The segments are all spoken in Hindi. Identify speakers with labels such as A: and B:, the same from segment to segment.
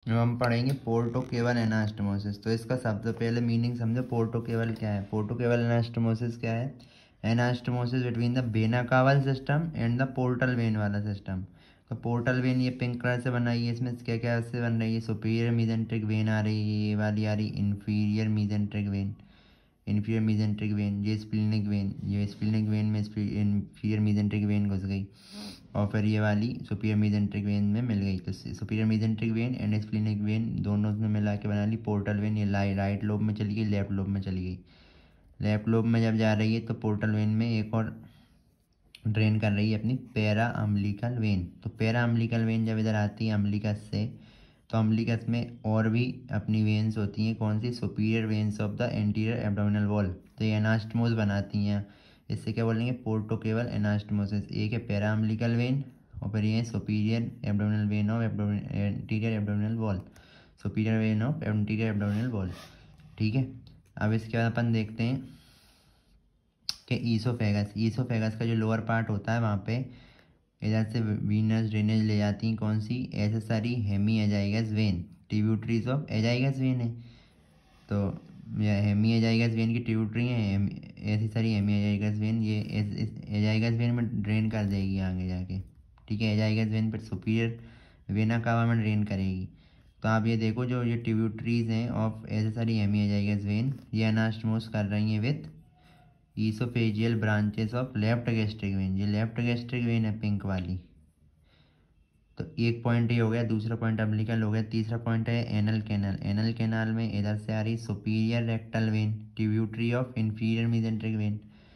A: अब हम पढ़ेंगे पोर्टोकेवल एनास्टमोसिस। तो इसका सबसे पहले मीनिंग समझो, पोर्टोकेवल क्या है। पोर्टोकेवल एनास्टमोसिस क्या है? Anastomosis between the vena caval system and the portal vein वाला सिस्टम। तो पोर्टल वेन ये पिंक कलर से बनाई है, इसमें क्या क्या से बन रही है? सुपीरियर मीजेंट्रिक वेन आ रही है, ये वाली आ रही inferior mesenteric vein, inferior mesenteric vein, ये स्प्लीनिक वेन, ये स्प्लीनिक वेन में इन्फीरियर मीजेंट्रिक वेन घुस गई और फिर ये वाली सुपीरियर मीजेंट्रिक वेन में मिल गई। तो superior mesenteric vein and splenic vein दोनों में मिला के बना ली पोर्टल वेन। ये राइट लोब में चली गई, लेफ्ट लोब में चली गई। लेफ्ट लोब में जब जा रही है तो पोर्टल वेन में एक और ड्रेन कर रही है अपनी पैरा अम्बिलिकल वेन। तो पैरा अम्बिलिकल वेन जब इधर आती है अम्बिलिकस से, तो अम्बिलिकस में और भी अपनी वेन्स होती हैं। कौन सी? Superior veins of the anterior abdominal wall. तो ये एनास्टमोस बनाती हैं। इससे क्या बोलेंगे? Portocaval anastomosis. एक है पैरा अम्बिलिकल वेन और फिर ये superior abdominal vein of anterior abdominal wall, superior vein of anterior abdominal wall. ठीक है। अब इसके बाद अपन देखते हैं कि ईसोफेगस। ईसोफेगस का जो लोअर पार्ट होता है वहाँ पे इधर से वीनस ड्रेनेज ले जाती हैं। कौन सी? Accessory hemi azygos vein, tributaries of azygos vein है। तो हेमी एजाइगस वेन की ट्रिब्यूटरी है एसेसरी हेमी एजाइगस वेन। ये एजाइगस वेन में ड्रेन कर देगी आगे जाके। ठीक है। एजाइगस वेन पर सुपीरियर वेना कावा में ड्रेन करेगी। तो आप ये देखो, जो ये ट्रिब्यूटरीज हैं of accessory hemi azygos vein, ये अनास्टमोस कर रही हैं with oesophageal branches of left gastric vein. ये लेफ्ट गैस्ट्रिक वेन है पिंक वाली। तो एक पॉइंट ये हो गया, दूसरा पॉइंट अम्बिलिकल हो गया। तीसरा पॉइंट है एनल कैनाल। एनल कैनाल में इधर से आ रही superior rectal vein, tributary of inferior mesenteric vein.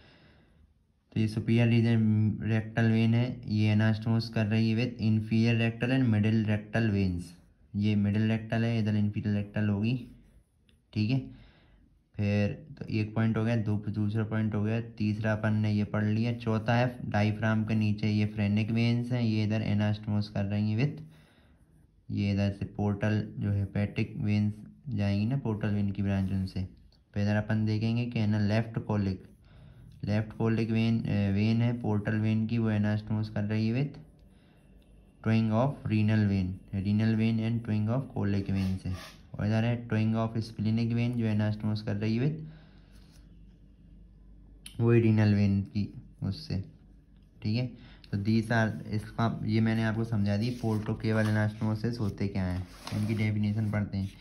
A: तो ये सुपीरियर रेक्टल वेन है, ये एनास्टमोस कर रही है with inferior rectal and middle rectal veins. ये मिडिल रेक्टल है, इधर इंफीरियर रेक्टल होगी। ठीक है। फिर तो एक पॉइंट हो गया, दूसरा पॉइंट हो गया। तीसरा अपन ने ये पढ़ लिया। चौथा है डायफ्राम के नीचे ये फ्रेनिक वेन्स हैं, ये इधर एनास्टमोस कर रही हैं विथ ये इधर से पोर्टल जो हेपेटिक वेन्स जाएंगी ना, पोर्टल वेन की ब्रांच उनसे। फिर इधर अपन देखेंगे कि है ना लेफ्ट कोलिक वेन है पोर्टल वेन की, वो एनास्टमोस कर रही है with twig of renal vein and twig of colic vein से। और इधर है ट्विंग ऑफ स्प्लीनिक वेन जो एनास्टमोस कर रही है विथ वही रीनल वेन की उससे। ठीक है। तो दीज आर, इसका ये मैंने आपको समझा दी पोर्टोकेवल एनास्टमोसिस होते क्या हैं। इनकी डेफिनेशन पढ़ते हैं।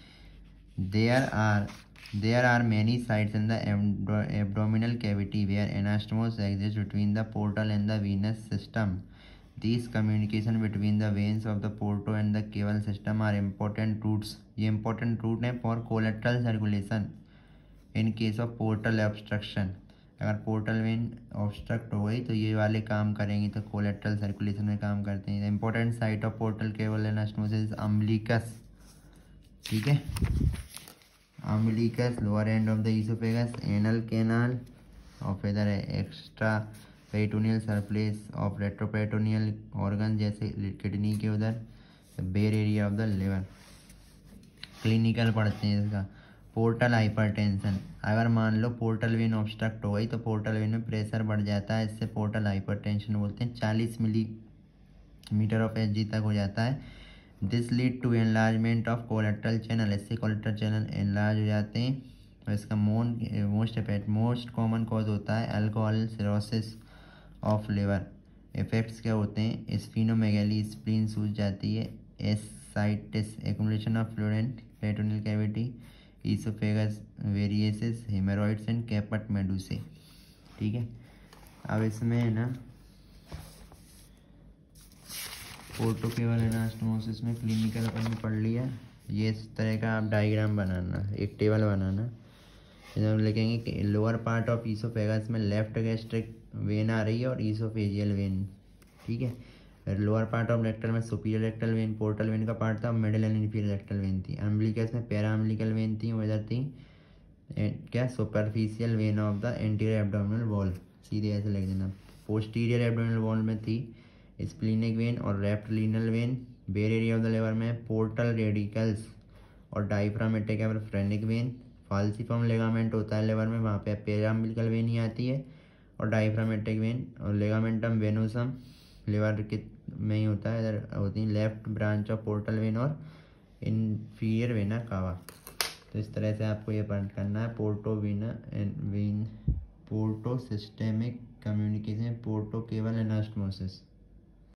A: There are many sites in the abdominal cavity where anastomoses exist between the portal and the venous system. These communication between the veins of the porto and the caval system are important routes। ये important route है for collateral circulation in case of portal obstruction। अगर पोर्टल वेन ऑब्स्ट्रक्ट हो गई तो ये वाले काम करेंगे, तो कोलेट्रल सर्कुलेशन में काम करते हैं। Important site of portal caval anastomosis umbilicus. ठीक है। Umbilicus, lower end of the oesophagus, anal canal, और फिर इधर है extra peritoneal surface of retroperitoneal organ जैसे किडनी के उधर, bare area of the liver. Clinical पढ़ते हैं इसका। पोर्टल हाइपरटेंशन, अगर मान लो पोर्टल वेन ऑब्स्ट्रक्ट हो गई तो पोर्टल वेन में प्रेशर बढ़ जाता है, इससे पोर्टल हाइपरटेंशन बोलते हैं। 40 मिलीमीटर ऑफ एच तक हो जाता है। This lead to enlargement of collateral channel, इससे कोलेट्रल चैनल एनलार्ज हो जाते हैं। और इसका मोस्ट कॉमन कॉज होता है alcohol cirrhosis of liver. Effects क्या होते हैं? स्फीनोमेगैली, स्प्लीन सूज जाती है। Ascites, accumulation of fluid in peritoneal cavity, oesophagus varices, haemorrhoids and caput medusae. ठीक है। अब इसमें है ना पोर्टोकेवल एनास्टमोसिस में क्लिनिकल अपन ने पढ़ लिया। ये इस तरह का आप डायग्राम बनाना, एक टेबल बनाना। हम लिखेंगे कि लोअर पार्ट ऑफ ईसोफेगस में लेफ्ट गैस्ट्रिक वेन आ रही है और ईसोफेजियल वेन। ठीक है। लोअर पार्ट ऑफ रेक्टल में superior rectal vein portal vein का पार्ट था, middle and inferior rectal vein थी। अम्बिलिकस में पैरा अम्बिलिकल वेन थी, वो इधर थी क्या superficial vein of the anterior abdominal wall, सीधे ऐसे लिख देना। पोस्टीरियर एब्डोमिनल वॉल में थी स्प्लीनिक वेन और रेप्टलिनल vein. Bare area of the liver में पोर्टल रेडिकल्स और डायफ्रामेटिक या फ्रेनिक वेन। फाल्सिफॉर्म लिगामेंट होता है लिवर में, वहाँ पे पैरा अम्बिलिकल वेन ही आती है और डायफ्रामेटिक वेन। और लिगामेंटम वेनोसम लिवर के में ही होता है, इधर होती है left branch of portal vein और इन्फीरियर वेना कावा। तो इस तरह से आपको ये पढ़ करना है, porto vena and vein, portosystemic communication, portocaval anastomosis.